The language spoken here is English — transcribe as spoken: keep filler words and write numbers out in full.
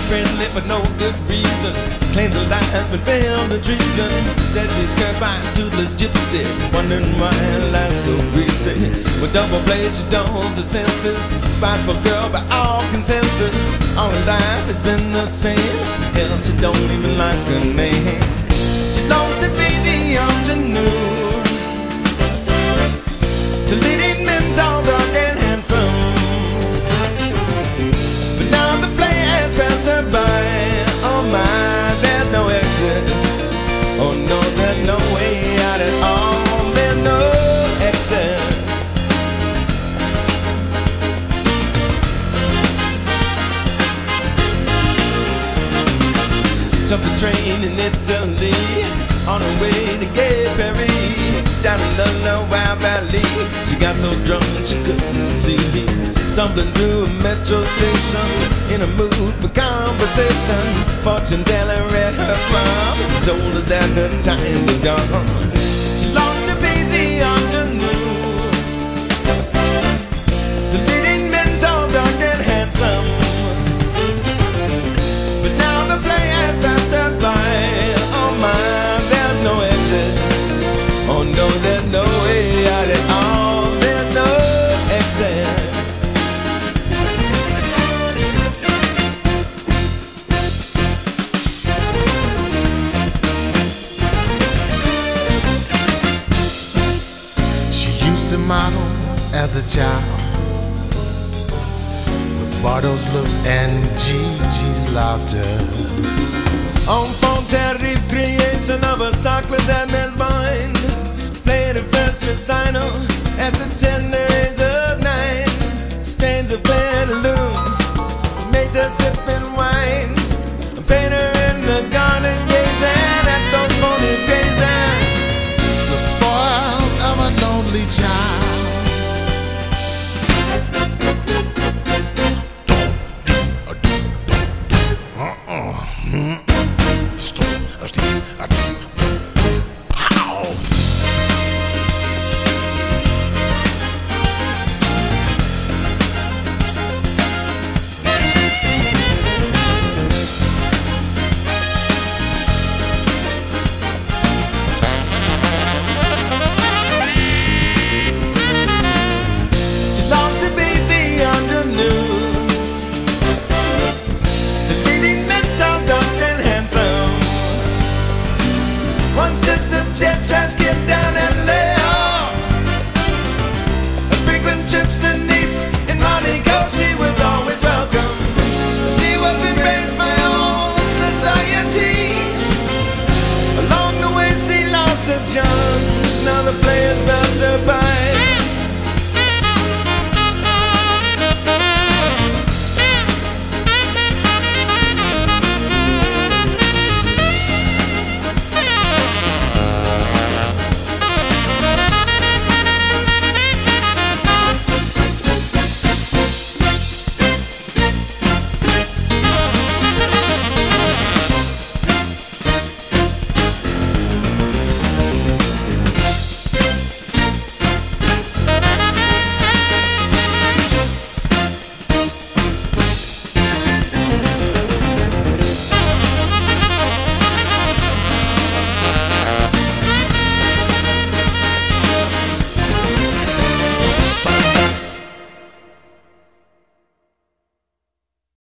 unfriendly for no good reason. Claims her life's been failed to treason. Says she's cursed by a toothless gypsy, wondering why her life's so greasy. With double blades she dulls her senses, spiteful girl by all consensus. All her life it's been the same, hell she don't even like her name. She longs to be the ingenue, to leading men tall, dark and handsome. But now the play has passed her by. Oh my, there's no exit. Oh no, there's no way out at all. There's no exit. Jumped a train in Italy, on her way to Gay Perry. Down in the Loire Valley, she got so drunk she couldn't see. Stumbling through a metro station, in a mood for conversation. Fortune teller read her palm, told her that her time was gone. She longs to be the ingenue, to leading men tall, dark and handsome. But now the play has passed her by. Oh my, there's no exit. Oh no, there's no way out at all. There's no exit. She used to model as a child, with Bardo's looks and Gigi's laughter. On phone terrible creation of a sockless adman's mind. Played her first recital at the tender age of nine. Strains of Pantaloon made her sipping wine. A painter in the garden gazing at those ponies grazing. The spoils of a lonely child.